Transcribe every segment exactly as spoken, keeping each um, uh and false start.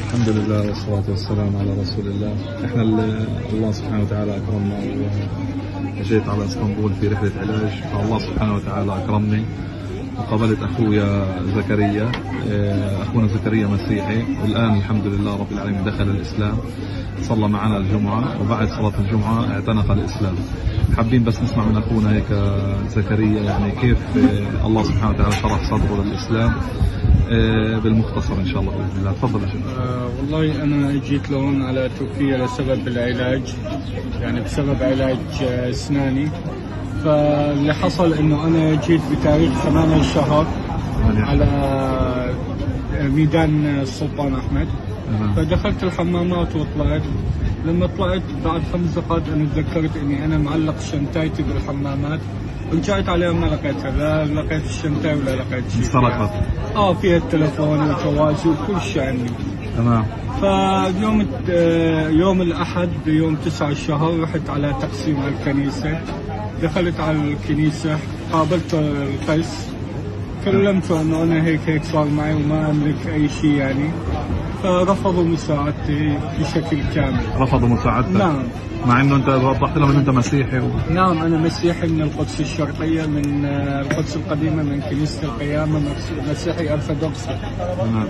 الحمد لله والصلاة والسلام على رسول الله. احنا الله سبحانه وتعالى اكرمنا وجيت على اسطنبول في رحلة علاج، فالله سبحانه وتعالى اكرمني وقابلت اخويا زكريا، اخونا زكريا مسيحي، والان الحمد لله رب العالمين دخل الاسلام، صلى معنا الجمعة وبعد صلاة الجمعة اعتنق الاسلام. حابين بس نسمع من اخونا هيك زكريا يعني كيف الله سبحانه وتعالى شرح صدره للاسلام بالمختصر ان شاء الله باذن الله. تفضل يا شيخ. آه والله انا جيت لهون على تركيا لسبب العلاج، يعني بسبب علاج اسناني. فاللي حصل انه انا جيت بتاريخ ثمانية شهر على ميدان السلطان احمد، فدخلت الحمامات وطلعت. لما طلعت بعد خمس دقائق انا تذكرت اني انا معلق شنطايتي بالحمامات، رجعت عليها ما لقيتها، لا لقيت الشنطه ولا لقيت شيء. انسرقت؟ اه فيها التلفون وجوازي وكل شيء عندي. تمام. فيوم يوم الاحد يوم تسعة الشهر رحت على تقسيم الكنيسه، دخلت على الكنيسه قابلت القس، كلمته انه انا هيك هيك صار معي وما املك اي شيء يعني، فرفضوا مساعدتي بشكل كامل. رفضوا مساعدتك؟ نعم. مع انه انت وضحت لهم ان انت مسيحي و... نعم انا مسيحي من القدس الشرقيه، من القدس القديمه، من كنيسه القيامه، مسيحي ارثوذكسي. نعم.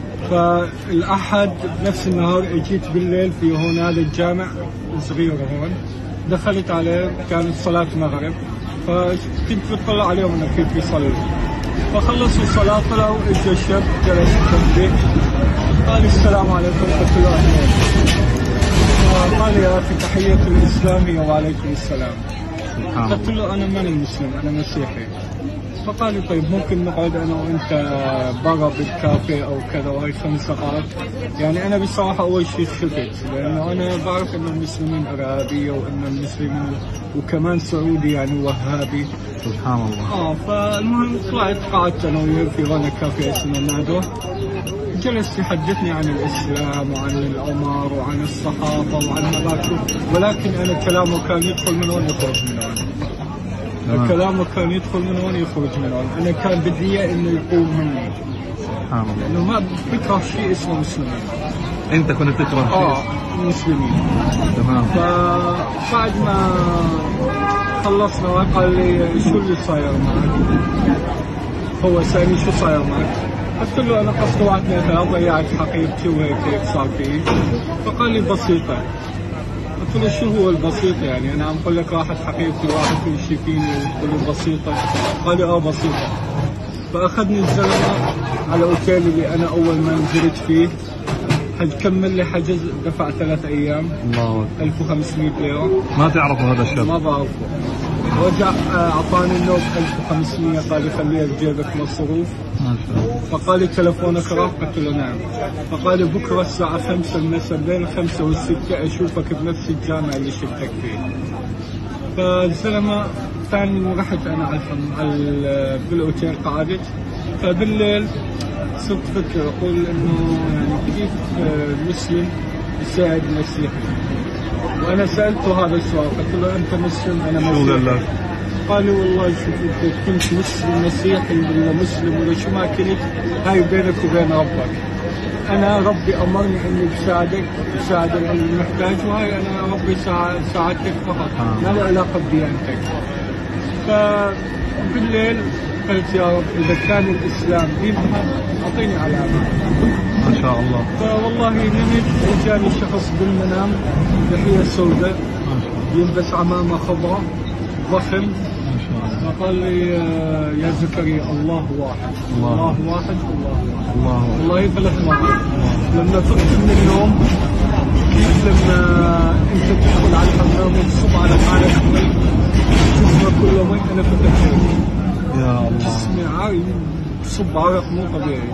فالاحد نفس النهار اجيت بالليل في هون هذا الجامع صغير هون، دخلت عليه كانت صلاه مغرب، فكنت بطلع عليهم انه كيف يصلوا. فخلصوا الصلاه طلعوا، اجى الشاب جلس جنبي قال السلام عليكم، قلت له اهلين. قال يا اخي تحيه الاسلام هي وعليكم السلام. قلت له انا ماني مسلم انا مسيحي. فقال لي طيب ممكن نقعد انا وانت برا بالكافيه او كذا، وهي خمس دقائق. يعني انا بصراحه اول شيء خفت، لانه انا بعرف ان المسلمين ارهابيه وان المسلمين وكمان سعودي يعني وهابي. سبحان الله. اه فالمهم طلعت قعدت انا وياه في هون كافيه اسمه نادو، جلس يحدثني عن الاسلام وعن العمر وعن الصحابه وعن هذاك، ولكن انا كلامه كان يدخل من هون يخرج من هون. كلامه كان يدخل من هون يخرج من هون، انا كان بدي اياه انه يقوم مني. سبحان الله. لانه ما بكره شيء اسمه مسلمين. انت كنت تكره شيء؟ اه مسلمين. تمام. فبعد ما خلصنا قال لي شو اللي صاير معك؟ هو سألني شو صاير معك؟ قلت له انا قصدي واحد اثنين ثلاثة ضيعت حقيبتي وهيك هيك صار فيه. فقال لي بسيطة. قلت له شو هو البسيط يعني؟ انا عم اقول لك راحت حقيبتي واحد كل شيء فيني وقلت له بسيطة. قال لي اه بسيطة. فاخذني الزلمة على اوتيل اللي انا اول ما نزلت فيه، كمل لي حجز دفع ثلاث ايام. الله. ألف وخمسمئة ليرة. ما تعرفوا هذا الشاب؟ ما بعرفه. رجع اعطاني النوب ألف وخمسمئة، قال لي خليها بجيبك مصروف. ما شاء الله. فقال لي تلفونك راح؟ قلت له نعم. فقال لي بكره الساعة خمسة المساء بين الخمسة والستة اشوفك بنفس الجامع اللي شفتك فيه. فالزلمة ثاني يوم رحت انا على على بالاوتيل قعدت، فبالليل صرت فكر اقول انه يعني كيف مسلم يساعد مسيحي. وانا سالته هذا السؤال، قلت له انت مسلم انا مسيحي. شو قال لك؟ قال لي والله شوف انت كنت مسلم مسيحي ولا مسلم ولا شو ما كنت، هاي بينك وبين ربك. انا ربي امرني اني بساعدك بساعد المحتاج، وهاي انا ربي ساعدتك فقط، ما له علاقه بديانتك. فبالليل قلت يا رب اذا كان الاسلام دينها اعطيني علامه. ما شاء الله. فوالله نمت وجاني شخص بالمنام لحيه سوداء يلبس عمامه خضراء ضخم. ما شاء الله. فقال لي يا زكريا الله واحد. الله, الله واحد الله واحد. الله والله ثلاث مرات. لما فقت من النوم كيف لما انت تدخل على الحمام وتصب على حالك مي جسمك كله مي، انا فتحت يا الله جسمي عاري بصب عرق مو طبيعي.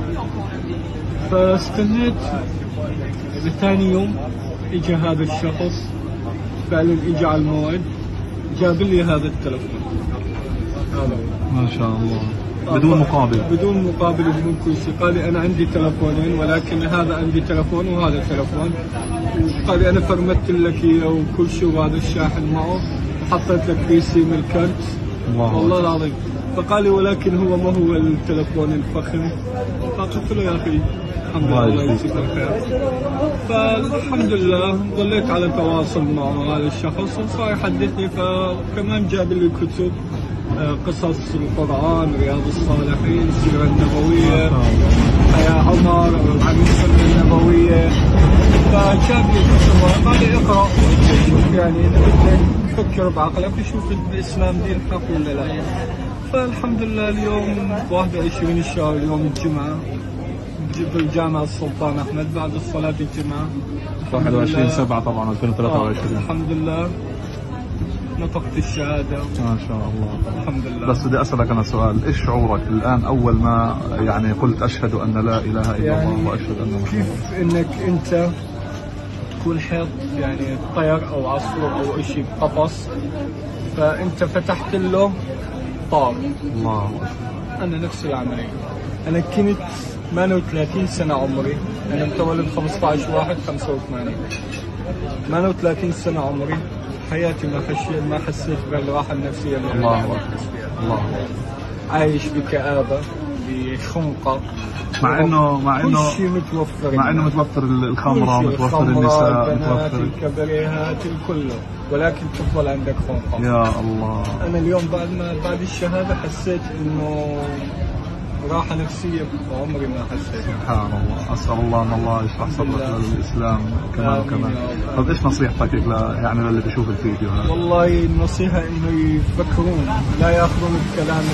فاستنيت لثاني يوم اجى هذا الشخص فعلا، اجى على الموعد جاب لي هذا التلفون. هذا ما شاء الله بدون مقابل. بدون مقابل بدون كل شيء. قال لي انا عندي تلفونين، ولكن هذا عندي تلفون وهذا تلفون. قال لي انا فرمت لك اياه وكل شيء، وهذا الشاحن معه وحطيت لك فيه سيم الكرت. الله والله العظيم. فقال لي ولكن هو ما هو التلفون الفخم. فقلت له يا اخي الحمد لله الله يجزيك الخير. فالحمد لله ظليت على تواصل مع هذا الشخص وصار يحدثني، فكمان جاب لي كتب قصص القرآن، رياض الصالحين، السيرة النبوية، حياة عمر عن السنة النبوية. فجاب لي كتب وقال لي اقرأ شوف يعني بدك تفكر بعقلك وشوف الإسلام دين حق ولا لا. فالحمد لله اليوم واحد وعشرين الشهر يوم الجمعة بالجامعة السلطان أحمد بعد الصلاة الجمعة واحد وعشرين سبعة طبعا ألفين وثلاثة وعشرين. الحمد لله نطقت الشهادة ما شاء الله. الحمد لله. بس بدي أسألك أنا سؤال، إيش شعورك الآن أول ما يعني قلت أشهد أن لا إله إلا يعني الله وأشهد أن محمد؟ كيف إنك أنت تكون حيط يعني طير أو عصفور أو شيء قفص فأنت فتحت له طار. الله أكبر. أنا نفس العملية. أنا كنت ثمانية وثلاثين سنة عمري، أنا متولد خمسة عشر واحد خمسة وثمانين. ثمانية وثلاثين سنة عمري، حياتي ما حسيت ما حسيت بالراحة النفسية اللي الله أكبر. الله عايش بكآبة بخنقة، مع انه مع انه كل شيء متوفر، مع انه متوفر الخمره، متوفر النساء، متوفر الكبريهات كله، ولكن تفضل عندك خنقة. يا الله. انا اليوم بعد ما بعد الشهادة حسيت انه راحة نفسية عمري ما حسيت. سبحان الله. اسال الله ان الله يشرح صدرك للاسلام كمان وكمان. طيب ايش نصيحتك يعني للي بيشوف الفيديو هذا؟ والله النصيحة انه يفكرون، لا ياخذون الكلام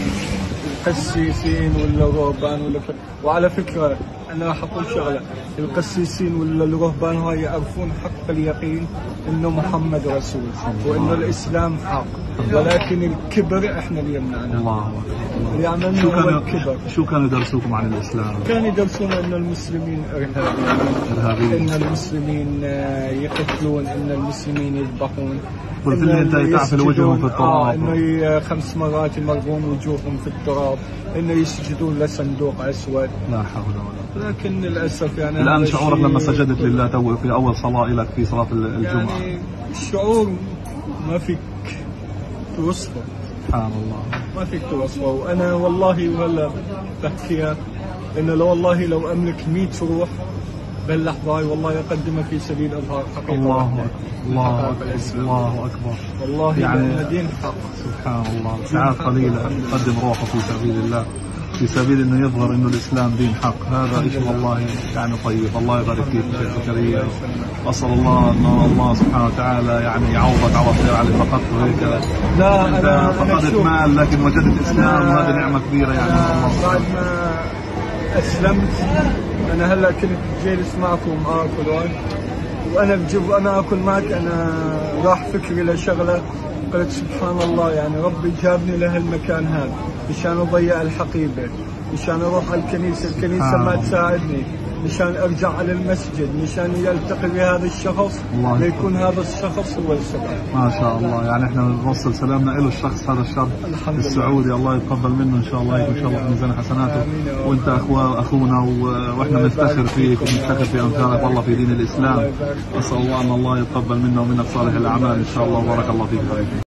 القسيسين ولا الرهبان ولا ف... وعلى فكرة أنا راح أقول شغلة، القسيسين ولا الرهبان هاي يعرفون حق اليقين إنه محمد رسول وإنه الإسلام حق، ولكن الكبر إحنا اللي يمنعنا. الله اللي عملنا شو هو كانوا الكبر. شو كانوا يدرسوكم عن الإسلام؟ كانوا يدرسون إنه المسلمين إرهابيين، إن المسلمين يقتلون، إن المسلمين يذبحون، قلت لي انت تعفل وجههم في التراب. آه انه خمس مرات يمرغون وجوههم في التراب، انه يسجدون لصندوق اسود. لا حول ولا قوة. لكن للاسف يعني الان شعورك لما سجدت لله تو في اول صلاة لك في صلاة الجمعة؟ يعني الشعور ما فيك توصفه. سبحان الله. ما فيك توصفه، وانا والله ولا بحكيها انه لو والله لو املك مئة روح باللحظة هاي والله يقدمها في سبيل إظهار حقيقة. الله أكبر. الله أكبر. الله أكبر. والله يعني دين حق. سبحان الله. ساعات قليلة يقدم روحه في سبيل الله، في سبيل انه يظهر انه الاسلام دين حق. هذا شيء والله يعني طيب. الله يبارك فيك شيخ زكريا، واسال الله ان الله سبحانه وتعالى يعني يعوضك على خير على فقدت هيك. لا انت أنا فقدت مال لكن وجدت اسلام، وهذه نعمه كبيره يعني. بعد ما اسلمت انا هلا كنت جالس معكم اكل وانا بجيب وانا اكل معك انا راح فكري لشغله، قلت سبحان الله يعني ربي جابني لهالمكان هذا مشان اضيع الحقيبه، مشان اروح على الكنيسه، الكنيسه ما تساعدني، مشان ارجع على المسجد، مشان يلتقي بهذا الشخص ليكون هذا الشخص هو السبب. ما شاء الله. يعني احنا بنوصل سلامنا له الشخص هذا الشاب السعودي، الله يتقبل منه ان شاء الله، يكون ان شاء الله في ميزان حسناته، وانت اخوه اخونا واحنا نفتخر فيك ونفتخر في امثالك والله في دين الاسلام. اسال الله ان الله يتقبل منا ومنك صالح الاعمال ان شاء الله، وبارك الله فيك.